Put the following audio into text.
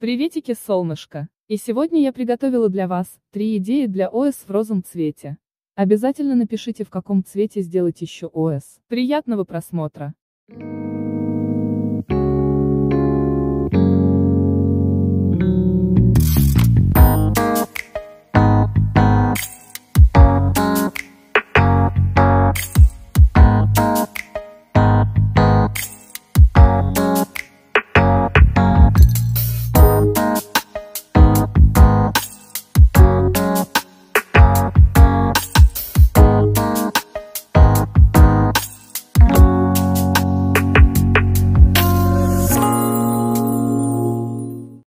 Приветики, солнышко! И сегодня я приготовила для вас 3 идеи для ОС в розовом цвете. Обязательно напишите, в каком цвете сделать еще ОС. Приятного просмотра!